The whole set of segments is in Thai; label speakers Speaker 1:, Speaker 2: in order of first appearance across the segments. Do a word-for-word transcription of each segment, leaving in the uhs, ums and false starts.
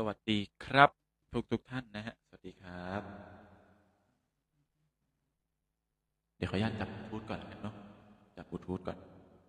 Speaker 1: วัสดีครับทุกทุกท่านนะฮะสวัสดีครับเดี๋ยวขออนุญาตจับบลูทูธก่อนแล้วกันเนาะจับบลูทูธก่อน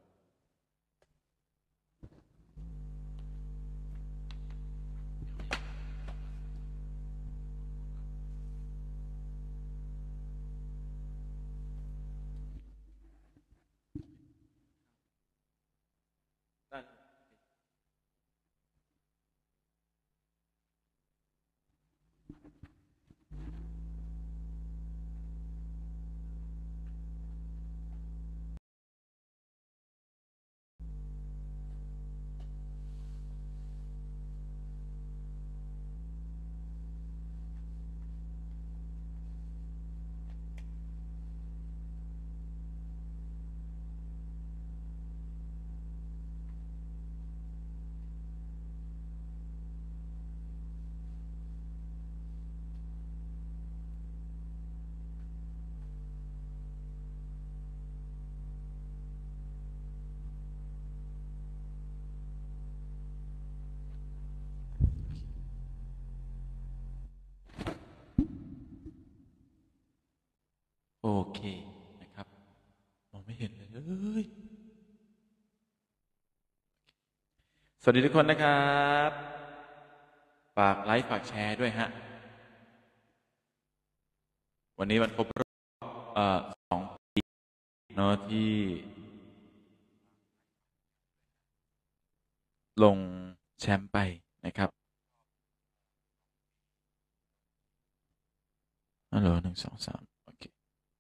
Speaker 1: โอเคนะครับมองไม่เห็นเลยเอ้ยสวัสดีทุกคนนะครับฝากไลค์ฝากแชร์ด้วยฮะวันนี้วันครบรอบเอ่อสองปีเนาะที่ลงแชมป์ไปนะครับฮัลโหลหนึ่งสองสามโอเค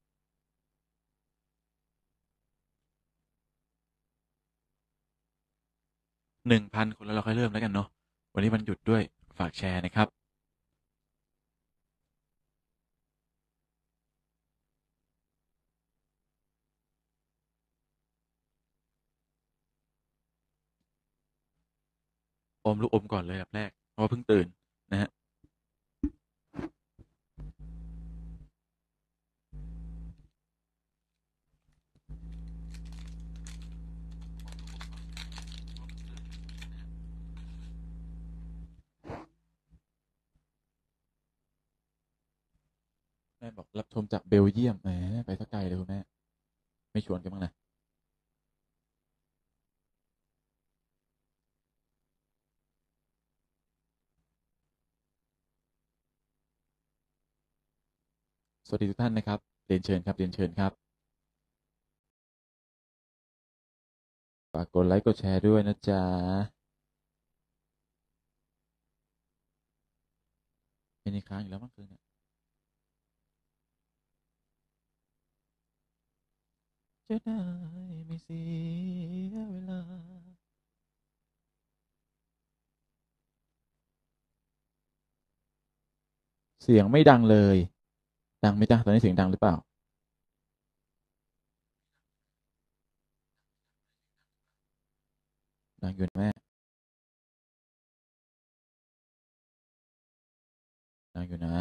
Speaker 1: หนึ่งพันคนแล้วเราค่อยเริ่มแล้วกันเนาะวันนี้วันหยุดด้วยฝากแชร์นะครับอมลูกอมก่อนเลยแบบแรกเพราะว่าเพิ่งตื่นนะฮะ แม่บอกรับชมจากเบลเยียมแหมไปสักไกลเลยคุณแม่ไม่ชวนกันบ้างนะสวัสดีทุกท่านนะครับเรียนเชิญครับเรียนเชิญครับฝากกดไลค์กดแชร์ด้วยนะจ๊ะเป็นอีกครั้งอีกแล้วเมื่อคืนเนี่ยจะได้ไม่เสียเวลาเสียงไม่ดังเลยดังไหมจ๊ะตอนนี้เสียงดังหรือเปล่าดังอยู่นะแม่ดังอยู่นะ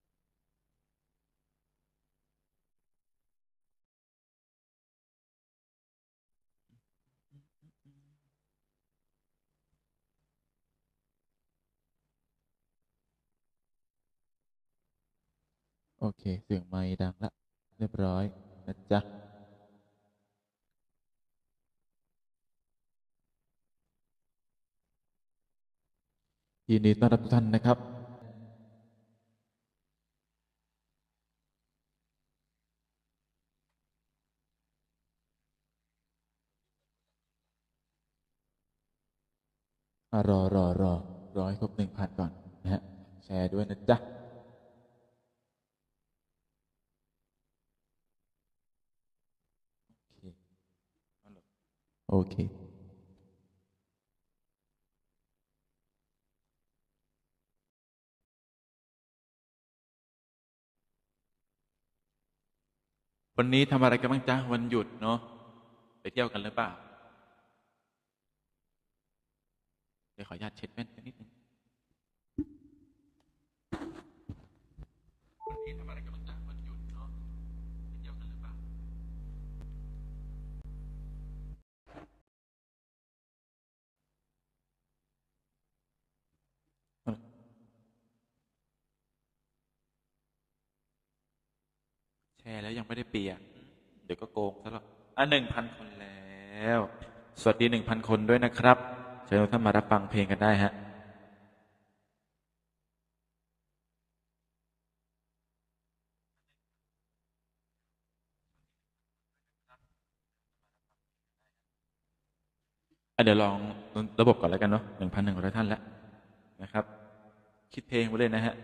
Speaker 1: โอเคเสียงไม่ดังละเรียบร้อยนะจ๊ะยินดีต้อนรับทุกท่านนะครับอ่ะรอรอรอรอให้ครบหนึ่งพันก่อนนะฮะแชร์ด้วยนะจ๊ะโอเคโอเค วันนี้ทำอะไรกันบ้างจ๊ะวันหยุดเนาะไปเที่ยวกันหรือเปล่าเดี๋ยวขออนุญาตเช็ดแว่นนิดนึงวันนี้ทำอะไรกันบ้างจ๊ะวันหยุดเนาะไปเที่ยวกันหรือเปล่าชร์แล้วยังไม่ได้เปียกเดี๋ยวก็โกงซะหรอกอ่ะหนึ่งพันคนแล้ว สวัสดีหนึ่งพันคนด้วยนะครับเชิญทุกท่านมารับฟังเพลงกันได้ฮะอ่ะเดี๋ยวลองระบบก่อนแล้วกันเนาะหนึ่งพันหนึ่งร้อยท่านแล้วนะครับ คิดเพลงไว้เลยนะฮะ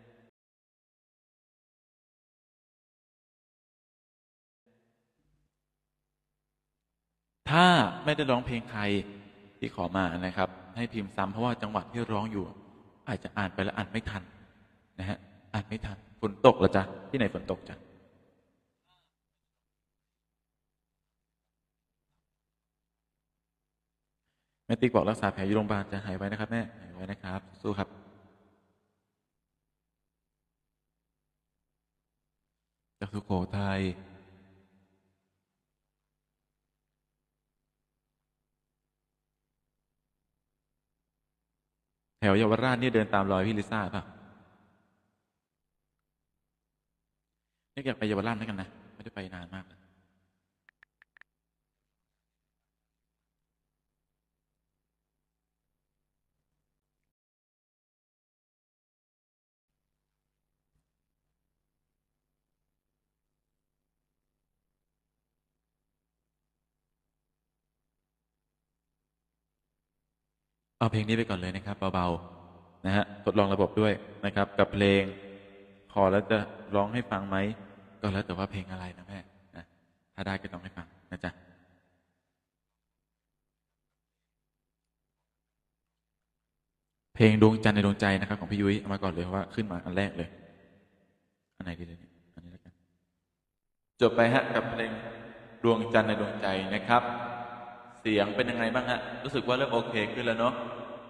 Speaker 1: ถ้าไม่ได้ร้องเพลงใครที่ขอมานะครับ ให้พิมพ์ซ้ำเพราะว่าจังหวะที่ร้องอยู่ อาจจะอ่านไปแล้วอ่านไม่ทันนะฮะอ่านไม่ทันฝนตกเหรอจ๊ะที่ไหนฝนตกจ๊ะแม่ติ๊กบอกรักษาแผลอยู่โรงพยาบาลจะหายไว้นะครับแม่หายไว้นะครับสู้ครับจากสุโขทัยแถวเยาวราชนี่เดินตามรอยพี่ลิซ่าป่ะนี่อยากไปเยาวราชด้วยกันนะไม่ได้ไปนานมากแล้วเอาเพลงนี้ไปก่อนเลยนะครับเบาๆนะฮะทดลองระบบด้วยนะครับกับเพลงขอแล้วจะร้องให้ฟังไหมก็แล้วแต่ว่าเพลงอะไรนะแม่นะถ้าได้ก็ต้องให้ฟังนะจ๊ะ เพลงดวงจันทร์ในดวงใจนะครับของพี่ยุ้ยเอามาก่อนเลยเพราะว่าขึ้นมาอันแรกเลยอันไหนดีเลยเนี่ยอันนี้แล้วกันจบไปฮะกับเพลงดวงจันทร์ในดวงใจนะครับเสียงเป็นยังไงบ้างฮะรู้สึกว่าเริ่มโอเคขึ้นแล้วเนาะ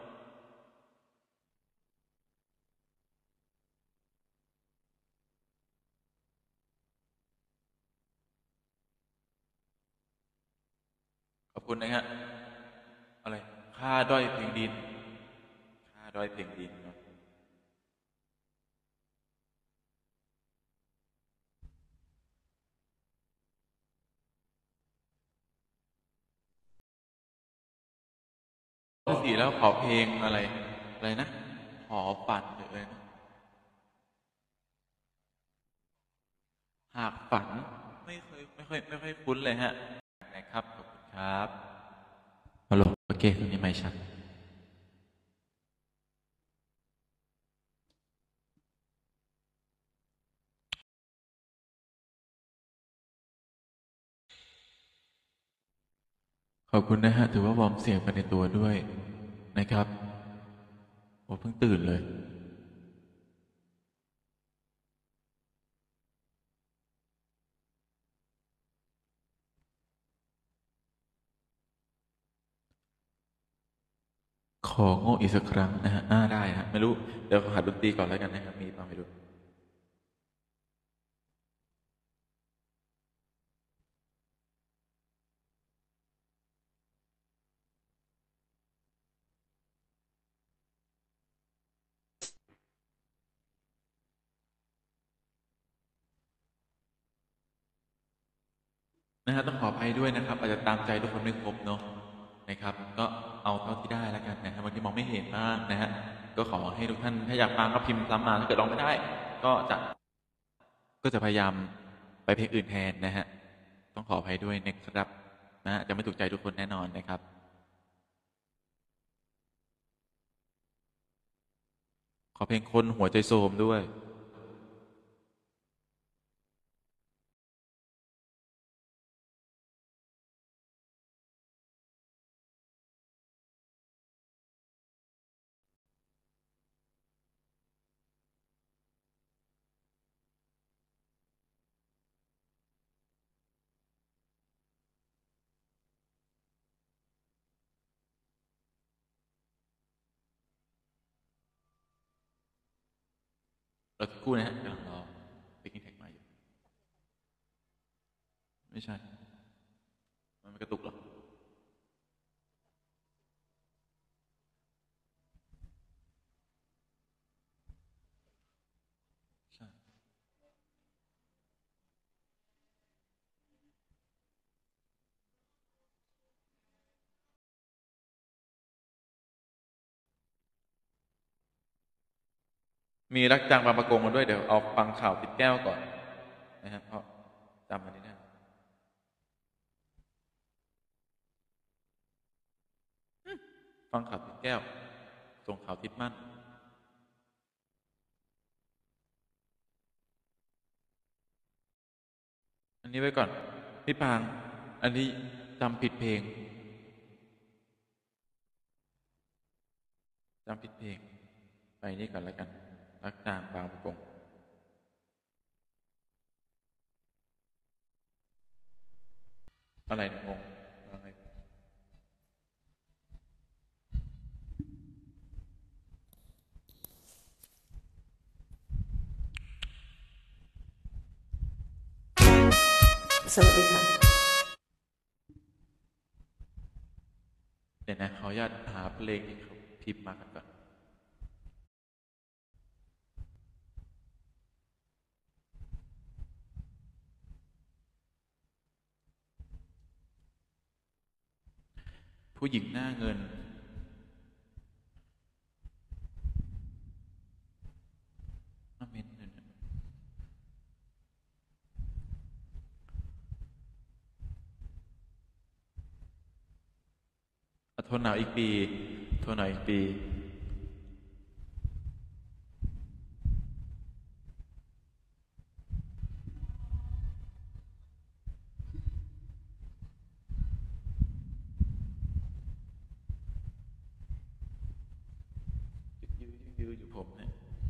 Speaker 1: ขอบคุณนะฮะอะไรค่าด้อยเพลงดินค่าด้อยเพลงดินเนาะปกติแล้วขอเพลงอะไรอะไรนะขอฝันหรืออะไรนะหากฝันไม่เคยไม่ค่อยไม่ค่อยคุ้นเลยฮะนะครับขอบคุณครับฮัลโหลโอเคตรงนี้ไม่ชัด ขอบคุณนะฮะถือว่าวอร์มเสียงไปในตัวด้วยนะครับโอ้เพิ่งตื่นเลยขอโง่อีกสักครั้งนะฮะอ่าได้ฮะไม่รู้เดี๋ยวหาดนตรีก่อนแล้วกันนะครับมีป่ะไม่รู้นะฮะต้องขออภัยด้วยนะครับอาจจะตามใจทุกคนไม่ครบเนาะนะครับก็เอาเท่าที่ได้แล้วกันนะครับบางทีมองไม่เห็นบ้างนะฮะก็ขอให้ทุกท่านถ้าอยากฟังก็พิมพ์ซ้ำมาถ้าเกิดร้องไม่ได้ก็จะก็จะพยายามไปเพลงอื่นแทนนะฮะต้องขออภัยด้วยนะครับนะฮะจะไม่ถูกใจทุกคนแน่นอนนะครับขอเพลงคนหัวใจโทรมด้วย เราสักครู่นะฮะกำลังรอติ๊กแท็กมาอยู่ไม่ใช่มันไม่กระตุกหรอใช่มีรักจางบางประกงมาด้วยเดี๋ยวเอาฟังข่าวติดแก้วก่อนนะครับเพราะจำมันนี้ได้ฟังข่าวติดแก้วส่งข่าวติดมั่นอันนี้ไว้ก่อนพี่ปางอันนี้จำผิดเพลงจำผิดเพลงไปนี่ก่อนแล้วกันรักจางบางประกงอะไรงงอะไร
Speaker 2: สวัสดีค่ะ
Speaker 1: เดี๋ยวนะขออนุญาตหาเพลงที่เขาพิมพ์มากันก่อนผู้หญิงหน้าเงินน้ำเมนเงินทนหนาวอีกปีทนหนาวอีกปียืดยืดอยู่ผมเนี่ย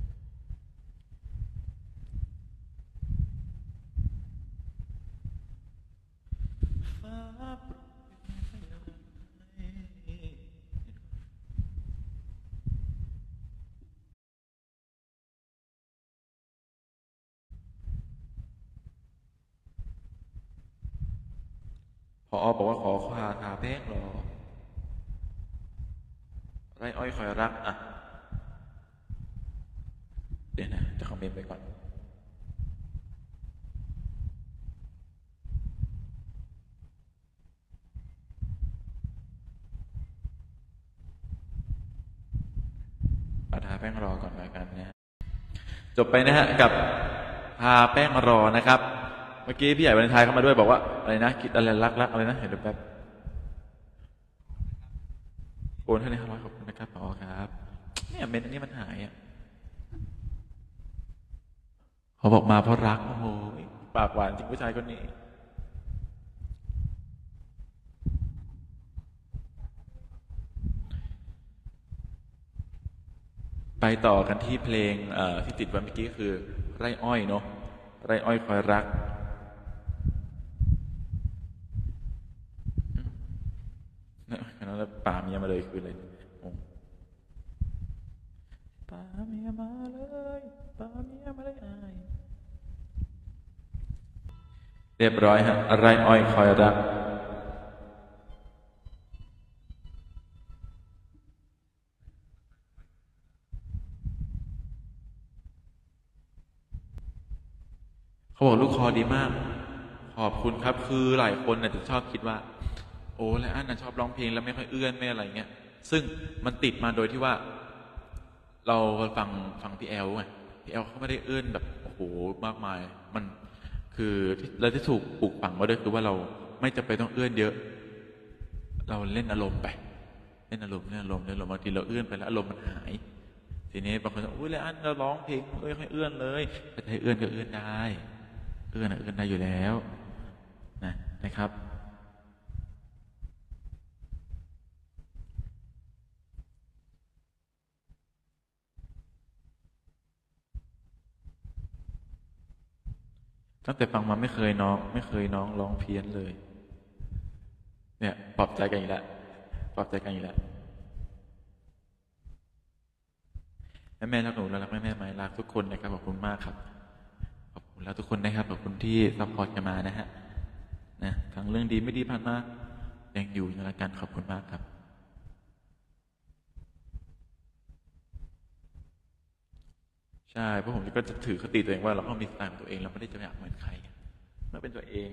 Speaker 1: ฟ้าพอบอกว่าขอคาทาแป้งรอไรอ้อยคอยรักอ่ะเดี๋ยวนะจะคอมเมนต์ไปก่อนทาแป้งรอก่อนแล้วกันนะจบไปนะฮะกับทาแป้งรอนะครับเมื่อกี้พี่ใหญ่วันไทยเข้ามาด้วยบอกว่าอะไรนะคิดอะไรรักรักอะไรนะเห็นแบบโอนให้ในห้าร้อยขอบคุณนะครับอ๋อครับเนี่ยเมนอันนี้มันหายอ่ะเขาบอกมาเพราะรักโอ้โหปากหวานจริงผู้ชายคนนี้ไปต่อกันที่เพลงที่ติดไว้เมื่อกี้คือไร่อ้อยเนาะไร่อ้อยคอยรักนั้นแล้วป่าเมียมาเลยคืออะไรป่าเมียมาเลยป่าเมียมาเลยอายเรียบร้อยฮะไร่อ้อยคอยรักเขาบอกลูกคอดีมากขอบคุณครับคือหลายคนอาจจะชอบคิดว่าโอ้แล้วอันน่ะชอบร้องเพลงแล้วไม่ค่อยเอื้อนไม่อะไรเงี้ยซึ่งมันติดมาโดยที่ว่าเราฟังฟังพี่แอลไงพี่แอลเขาไม่ได้เอื้อนแบบโอ้โหมากมายมันคือแล้วที่ถูกปลูกฝังมาด้วยคือว่าเราไม่จำเป็นต้องเอื้อนเยอะเราเล่นอารมณ์ไปเล่นอารมณ์เล่นอารมณ์เล่นอารมณ์บางทีเราเอื้อนไปแล้วอารมณ์มันหายทีนี้บางคนอุ้ยแล้วอันเราร้องเพลงเอ้ยค่อยเอื้อนเลยแต่ให้เอื้อนก็เอื้อนได้เอื้อนอะเอื้อนได้อยู่แล้วนะนะครับตั้งแต่ฟังมาไม่เคยน้องไม่เคยน้องร้องเพี้ยนเลยเนี่ยปลอบใจกันอีกแล้วปลอบใจกันอีกแล้วแม่แม่รักหนูแล้วรักแม่แม่ไหมรักทุกคนนะครับขอบคุณมากครับขอบคุณแล้วทุกคนนะครับขอบคุณที่ซัพพอร์ตกันมานะฮะนะทั้งเรื่องดีไม่ดีผ่านมายังอยู่ในรายการขอบคุณมากครับใช่เพราะผมก็จะถือคติตัวเองว่าเราต้องมีสไตล์ของตัวเองเราไม่ได้จะอยากเหมือนใครเมื่อเป็นตัวเอง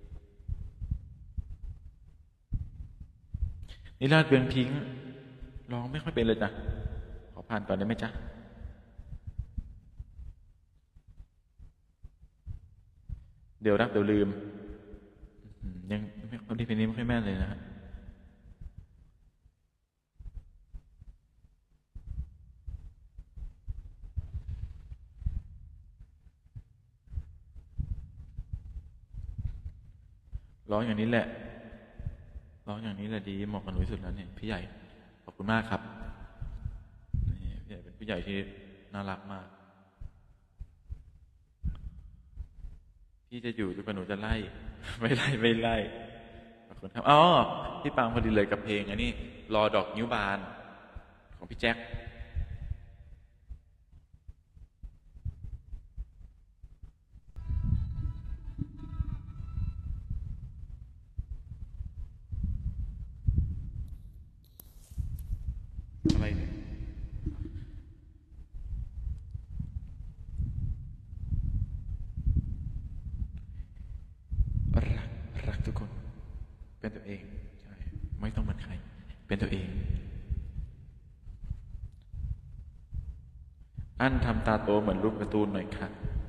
Speaker 1: นิราศเบืองทิ้งร้องไม่ค่อยเป็นเลยจ้ะขอผ่านก่อนได้ไหมจ๊ะเดี๋ยวรักเดี๋ยวลืมอืมยังไม่ความที่เพลงนี้ไม่ค่อยแม่นเลยนะฮะร้องอย่างนี้แหละร้องอย่างนี้แหละดีเหมาะกับหนูที่สุดแล้วเนี่ยพี่ใหญ่ขอบคุณมากครับนี่พี่ใหญ่เป็นผู้ใหญ่ที่น่ารักมากพี่จะอยู่จนกว่าหนูจะไล่ไม่ไล่ไม่ไล่ขอบคุณครับอ๋อพี่ปังพอดีเลยกับเพลงอันนี้รอดอกนิ้วบานของพี่แจ็คอะไรเนี่ยรักรักทุกคนเป็นตัวเองใช่ไม่ต้องเหมือนใครเป็นตัวเองอันทำตาโตเหมือนรูปการ์ตูนหน่อยค่ะ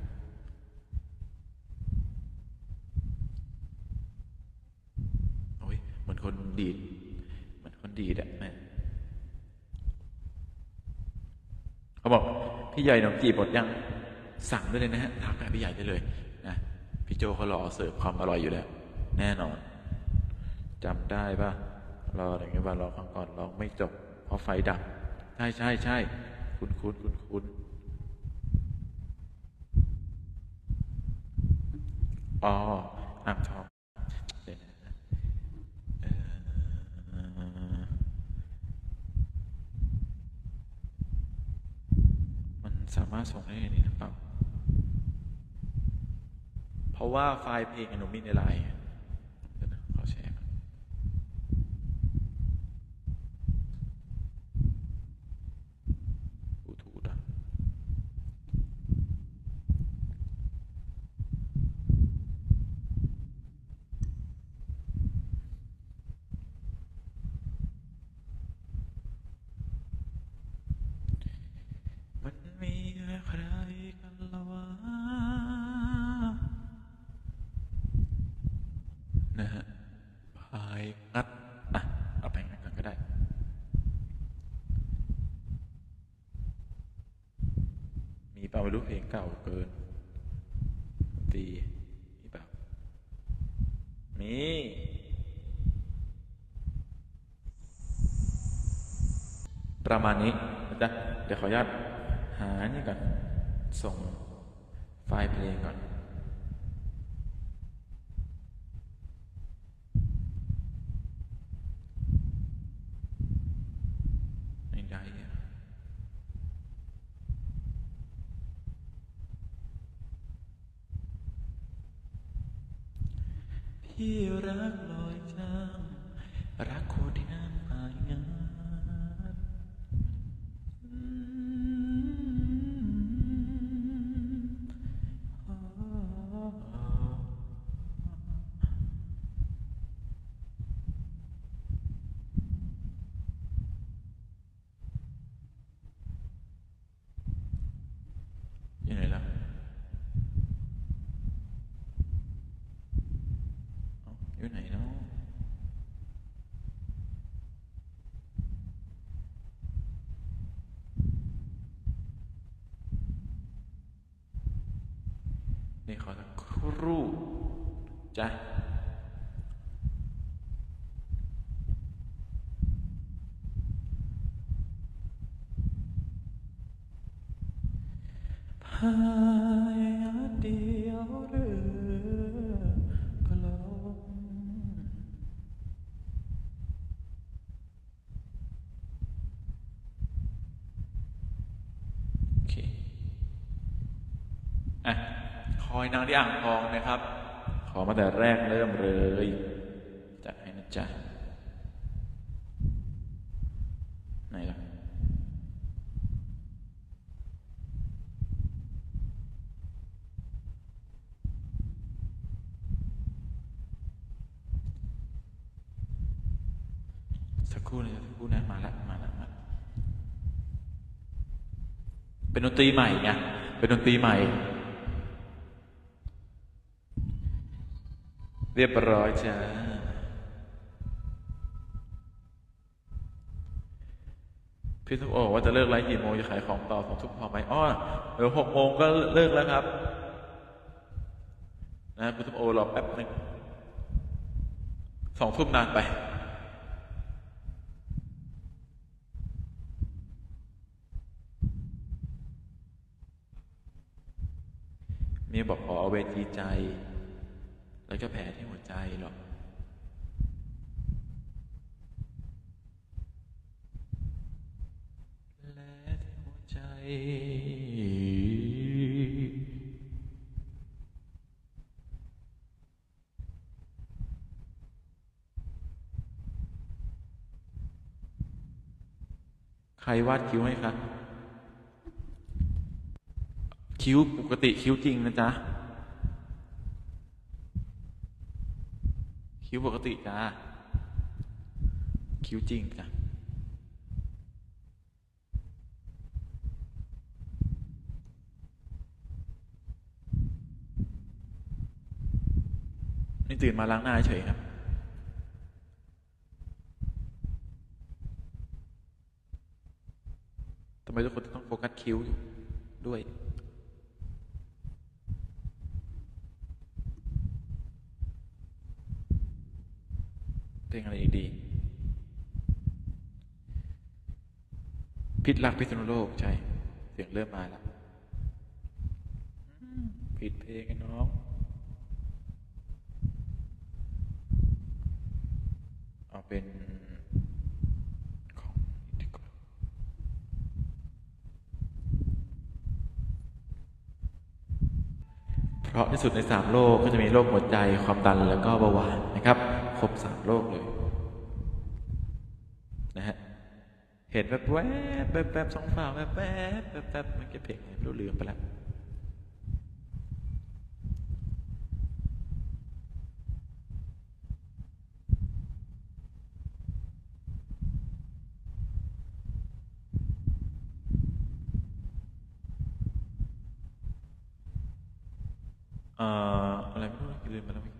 Speaker 1: โอ้ยเหมือนคนดีดเหมือนคนดีดอะแม่เขาบอกพี่ใหญ่หนมจีบหมดยังสั่งได้เลยนะฮะทักหาพี่ใหญ่ได้เลยนะพี่โจเขารอเสิร์ฟความอร่อยอยู่แล้วแน่นอนจำได้ป่ะรออย่างเงี้ยว่ารอฟังก่อนร้องไม่จบเพราะไฟดับใช่ใช่ใช่คุณคุณคุณคุณอ๋ออ่างทองเดี๋ยวนะเออมันสามารถส่งได้ในนี้หรือเปล่าเพราะว่าไฟล์เพลงอะหนูมีในไลน์เดี๋ยวนะขอแชร์บลูทูธอะมันมีใครกันละวะนะฮะพายงัดอ่ะเอาไปงัดก่อนก็ได้มีเปล่าไม่รู้เพลงเก่าเกินตีมีเปล่ามีประมาณนี้นะจ๊ะเดี๋ยวขออนุญาตหานี่ก่อนส่งไฟล์เพลงก่อนไม่ได้อะพี่รักลอยจางรักโคตรที่น้ำหายงานอืมอ๋ออยู่ไหนล่ะเอ้าอยู่ไหนเนาะนี่ขอสักครู่จ้ะพายเดียวเรือก็ลงโอเคอ่ะคอยนางที่อ่างทองนะครับขอมาแต่แรกเริ่มเลยจัดให้นะจ๊ะไหนล่ะสักครู่นะสักครู่นะมาละมาละมาละเป็นดนตรีใหม่ไงเป็นดนตรีใหม่เรียบร้อยจ้าพี่ทุกโอว่าจะเลิกไลฟ์กี่โมงจะขายของต่อสองทุ่มพอไหมอ้อเดี๋ยวหกโมงก็เลิกแล้วครับนะพี่ทุกโอรอแป๊บหนึ่งสองทุ่มนานไปมีบอกขอเอาเวทีใจแล้วก็แผลที่หัวใจหรอกและที่หัวใจใครวาดคิ้วให้คะคิ้วปกติคิ้วจริงนะจ๊ะคิ้วปกติจ้าคิ้วจริงจ้ะนี่ตื่นมาล้างหน้าเฉยครับทำไมทุกคนต้องโฟกัสคิ้วอยู่ด้วยเพลงอะไรอีกดีพิษรักพิษณุโลกใช่เสียงเริ่มมาแล้วผิดเพลงกันน้องเอาเป็นของดีกว่าเพราะที่สุดในสามโรคก็จะมีโรคหัวใจความดันแล้วก็เบาหวานนะครับครบสามโรคเลยนะฮะเห็นแบบแวบแบบแบบสองฝั่งแบบแวบแบบแบบมันก็เพลงไม่รู้ลืมไปแล้วเอ่ออะไรไม่รู้ลืมไปแล้ว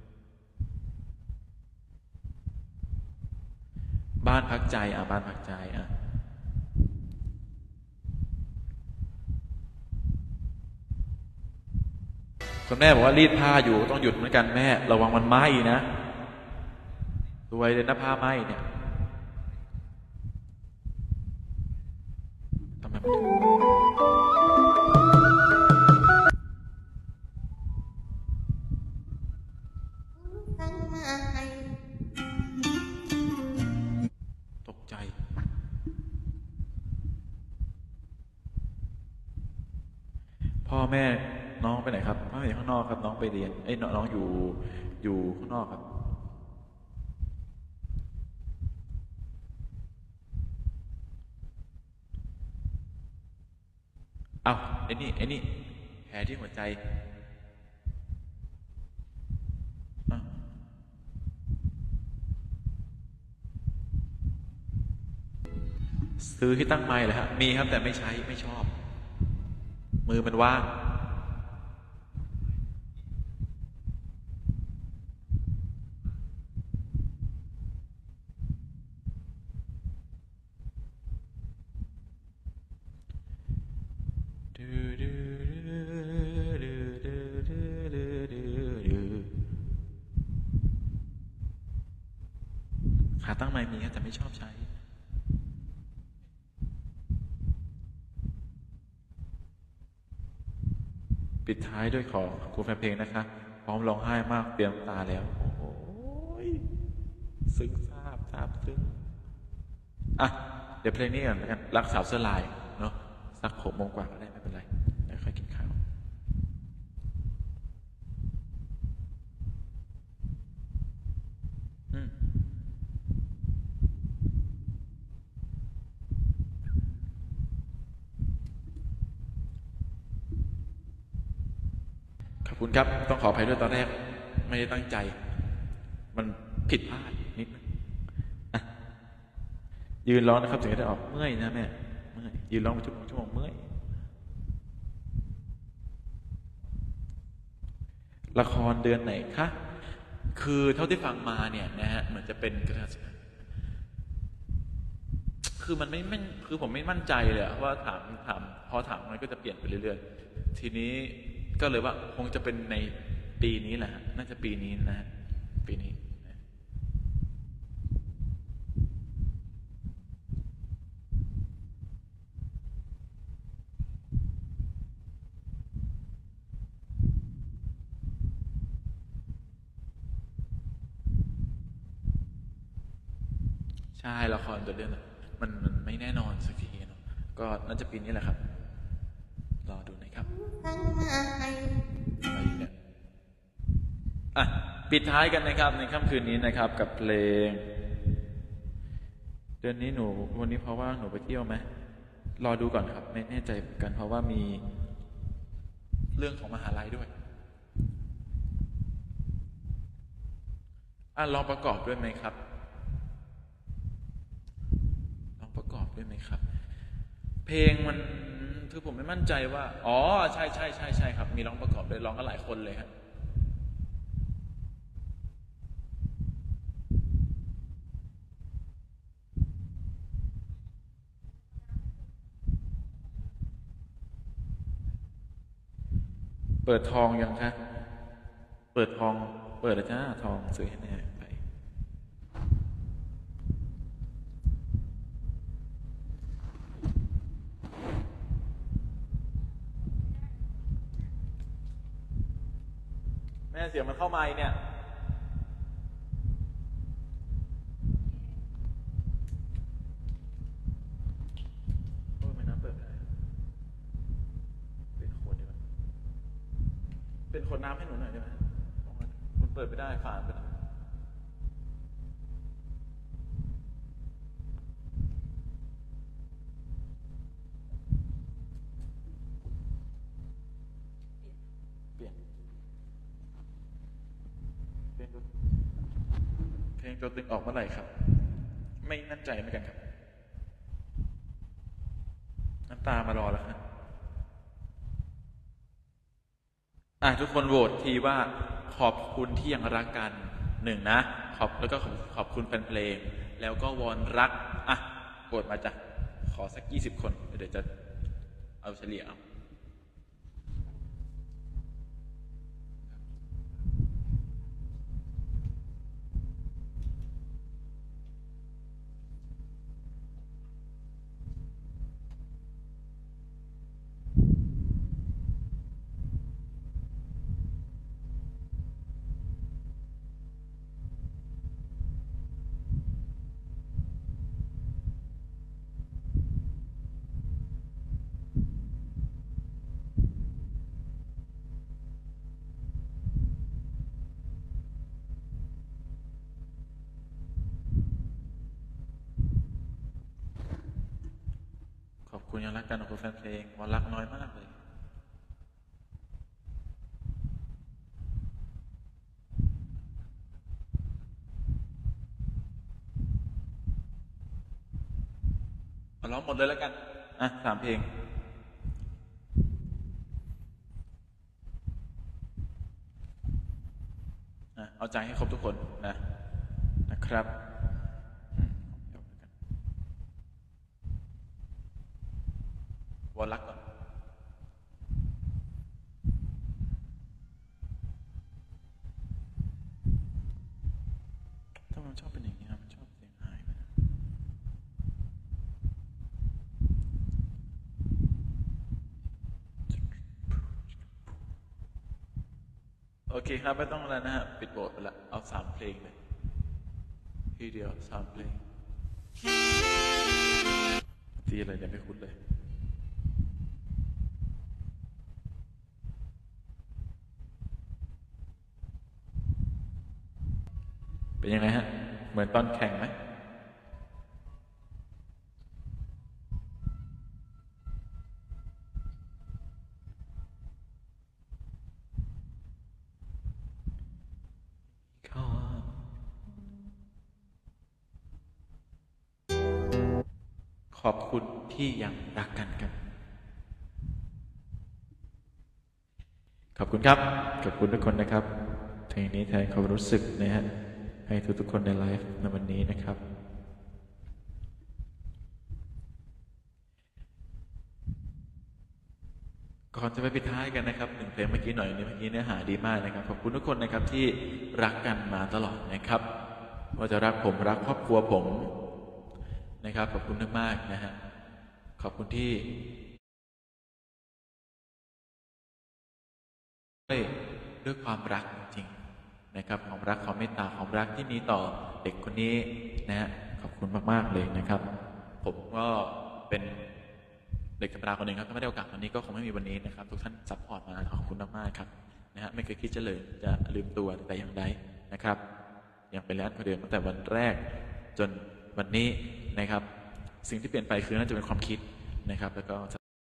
Speaker 1: บ้านพักใจอ่ะบ้านพักใจอ่ะคุณแม่บอกว่ารีดผ้าอยู่ต้องหยุดเหมือนกันแม่ระวังมันไหม้นะรวยเลยนะผ้าไหม้เนี่ยทำไมมันถึงตกใจพ่อแม่น้องไปไหนครับพ่อแม่อยู่ข้างนอกครับน้องไปเรียนเอ้ยน้องอยู่อยู่ข้างนอกครับเอ้าไอ้นี่ไอ้นี่แผลที่หัวใจอ้าวซื้อที่ตั้งไมค์เลยฮะมีครับแต่ไม่ใช้ไม่ชอบมือมันว่างดูดูดูดูดูดูดูดูขาตั้งไมค์มีครับแต่ไม่ชอบใช้ปิดท้ายด้วยขอครูแฟนเพลงนะคะพร้อมร้องไห้มากเตรียมตาแล้วโอ้โหซึ้งซาบซาบซึ้งอ่ะเดี๋ยวเพลงนี้ก่อนแล้วกันรักสาวเสื้อลายเนาะสักหกโมงกว่าก็ได้ไม่เป็นไรแล้วค่อยกินข้าวอืมขอบคุณครับต้องขออภัยด้วยตอนแรกไม่ได้ตั้งใจมันผิดพลาดนิดนึงอ่ะยืนร้องนะครับถึงจะได้ออกเมื่อยนะแม่เมื่อยยืนร้องไปชั่วโมงชั่วโมงเมื่อยละครเดือนไหนคะคือเท่าที่ฟังมาเนี่ยนะฮะเหมือนจะเป็นคือมันไม่ไม่คือผมไม่มั่นใจเลยว่าถามถามพอถามมันก็จะเปลี่ยนไปเรื่อยๆทีนี้ก็เลยว่าคงจะเป็นในปีนี้แหละน่าจะปีนี้นะฮะปีนี้ใช่ละครตัวเรื่องมันมันไม่แน่นอนสักทีเนาะก็น่าจะปีนี้แหละครับรอดูนะครับอะไรเนี่ยอ่ะปิดท้ายกันนะครับในค่ำคืนนี้นะครับกับเพลงเดือนนี้หนูวันนี้เพราะว่าหนูไปเที่ยวไหมรอดูก่อนครับไม่แน่ใจเหมือนกันเพราะว่ามีเรื่องของมหาลัยด้วยอ่ะลองประกอบด้วยไหมครับลองประกอบด้วยไหมครับเพลงมันคือผมไม่มั่นใจว่าอ๋อใช่ใช่ใช่ใช่ครับมีร้องประกอบด้วยร้องกันหลายคนเลยครับเปิดทองยังครับเปิดทองเปิดแล้วจ้าทองซื้อให้แน่ไปแม่เสียงมันเข้ามาเนี่ยโอ้ยไม่น่าเปิดได้เป็นคนดีกว่าเป็นคนน้ำให้หนูหน่อยได้ไหมมันเปิดไม่ได้ฝาไปหน่อยเปลี่ยนเพลงตัวเพลงตัวตึงออกเมื่อไหร่ครับไม่มั่นใจเหมือนกันครับน้ำตามารอแล้วครับอ่ะทุกคนโหวตทีว่าขอบคุณที่ยังรักกันหนึ่งนะขอบแล้วก็ขอบขอบคุณแฟนเพลงแล้วก็วอนรักอ่ะโหวตมาจ้ะขอสักยี่สิบคนเดี๋ยวจะเอาเฉลี่ยเอาขอบคุณยังรักกันของคุณแฟนเพลงวอนรักน้อยมากเลยมาร้องหมดเลยแล้วกันอ่ะสามเพลงอ่ะเอาใจให้ครบทุกคนนะนะครับวอนรักก่อนถ้ามันชอบเป็นอย่างนี้มันชอบเสียงหายไปนะโอเคครับไม่ต้องแล้วนะฮะปิดโหวตไปละเอาสามเพลงเลยทีเดียวสามเพลงทีอะไรเนี่ยไม่คุ้นเลยเป็นยังไงฮะเหมือนตอนแข่งไหมขอบคุณที่ยังรักกันครับขอบคุณครับขอบคุณทุกคนนะครับเพลงนี้แทนความรู้สึกนะฮะให้ทุกๆคนในไลฟ์ในวันนี้นะครับก่อนจะไปปิดท้ายกันนะครับหนึ่งเพลงเมื่อกี้หน่อยนี้เมื่อกี้เนื้อหาดีมากนะครับขอบคุณทุกคนนะครับที่รักกันมาตลอดนะครับว่าจะรักผมรักครอบครัวผมนะครับขอบคุณมากๆนะฮะขอบคุณที่ด้วยความรักจริงๆนะครับความรักความเมตตาความรักที่มีต่อเด็กคนนี้นะฮะขอบคุณมากๆเลยนะครับผมก็เป็นเด็กธรรมดาคนหนึ่งครับถ้าไม่ได้โอกาสวันนี้ก็คงไม่มีวันนี้นะครับทุกท่านซัพพอร์ตมาขอบคุณมากๆครับนะฮะไม่เคยคิดจะเลยจะลืมตัวแต่อย่างใดนะครับยังเป็นแรกคนเดิมตั้งแต่วันแรกจนวันนี้นะครับสิ่งที่เปลี่ยนไปคือน่าจะเป็นความคิดนะครับแล้วก็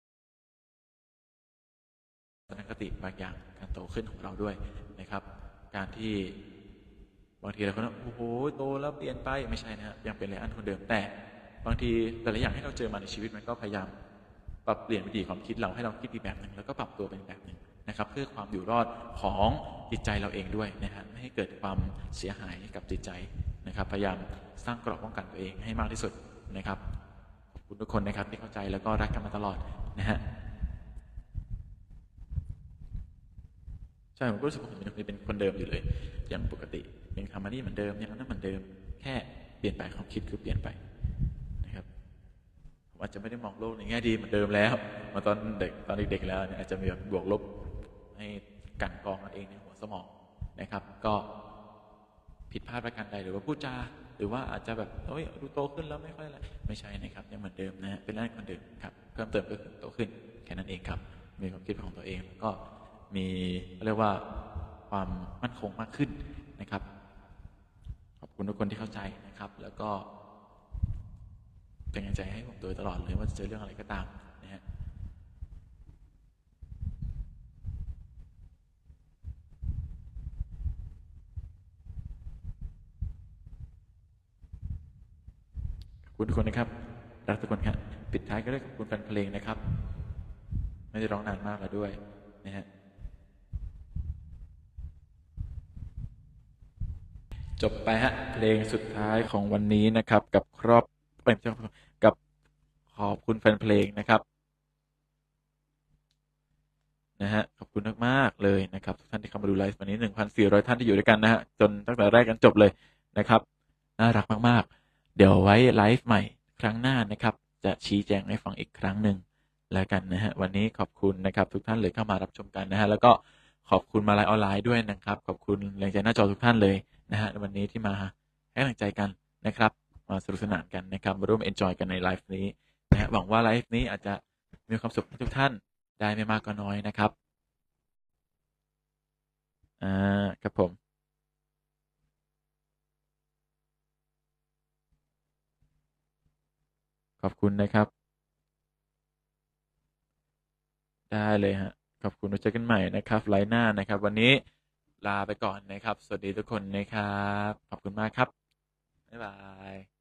Speaker 1: ทัศนคติบางอย่างการโตขึ้นของเราด้วยนะครับการที่บางทีเราก็โอ้โหโตแล้วเปลี่ยนไปไม่ใช่นะฮะยังเป็นไลอ้อนคนเดิมแต่บางทีแต่ละอย่างให้เราเจอมาในชีวิตมันก็พยายามปรับเปลี่ยนวิธีความคิดเราให้เราคิดอีกแบบหนึ่งแล้วก็ปรับตัวเป็นแบบหนึ่งนะครับเพื่อความอยู่รอดของจิตใจเราเองด้วยนะฮะไม่ให้เกิดความเสียหายกับจิตใจนะครับพยายามสร้างเกราะป้องกันตัวเองให้มากที่สุดนะครับขอบคุณทุกคนนะครับที่เข้าใจแล้วก็รักกันมาตลอดนะฮะใช่ผมก็รู้สึกว่าผมยังเป็นคนเดิมอยู่เลยอย่างปกติยังทำมันนี่เหมือนเดิมยังนั้นเหมือนเดิมแค่เปลี่ยนไปความคิดคือเปลี่ยนไปนะครับผมอาจจะไม่ได้มองโลกในแง่ดีเหมือนเดิมแล้วมาตอนเด็กตอนเด็กๆแล้วเนี่ยอาจจะมีแบบบวกลบให้กันกรองกันเองในหัวสมองนะครับก็ผิดพลาดประการใดหรือว่าพูดจาหรือว่าอาจจะแบบเฮ้ยดูโตขึ้นแล้วไม่ค่อยอะไรไม่ใช่นะครับยังเหมือนเดิมนะเป็นร่างคนเดิมครับเพิ่มเติมก็คือโตขึ้นแค่นั้นเองครับมีความคิดของตัวเองก็มีเรียกว่าความมั่นคงมากขึ้นนะครับขอบคุณทุกคนที่เข้าใจนะครับแล้วก็เป็นกำลังใจให้ผมโดยตลอดเลยว่าจะเจอเรื่องอะไรก็ตามนะฮะขอบคุณทุกคนนะครับรักทุกคนครับปิดท้ายก็ด้วยขอบคุณแฟนเพลงนะครับไม่ได้ร้องนานมากแล้วด้วยนะฮะจบไปฮะเพลงสุดท้ายของวันนี้นะครับกับครอบกับขอบคุณแฟนเพลงนะครับนะฮะขอบคุณมากๆเลยนะครับทุกท่านที่เข้ามาดูไลฟ์วันนี้ หนึ่งพันสี่ร้อย ท่านที่อยู่ด้วยกันนะฮะจนตั้งแต่แรกกันจบเลยนะครับน่ารักมากๆเดี๋ยวไว้ไลฟ์ใหม่ครั้งหน้านะครับจะชี้แจงให้ฟังอีกครั้งหนึ่งแล้วกันนะฮะวันนี้ขอบคุณนะครับทุกท่านเลยเข้ามารับชมกันนะฮะแล้วก็ขอบคุณมาไลฟ์ออนไลน์ด้วยนะครับขอบคุณแรงใจหน้าจอทุกท่านเลยนะฮะวันนี้ที่มาให้กำลังใจกันนะครับมาสนุกสนานกันนะครับมาร่วมเอนจอยกันในไลฟ์นี้นะฮะหวังว่าไลฟ์นี้อาจจะมีความสุขให้ทุกท่านได้ไม่มากก็น้อยนะครับอ่าครับผมขอบคุณนะครับได้เลยฮะขอบคุณไว้เจอกันใหม่นะครับไลน์หน้านะครับวันนี้ลาไปก่อนนะครับสวัสดีทุกคนนะครับขอบคุณมากครับบ๊ายบาย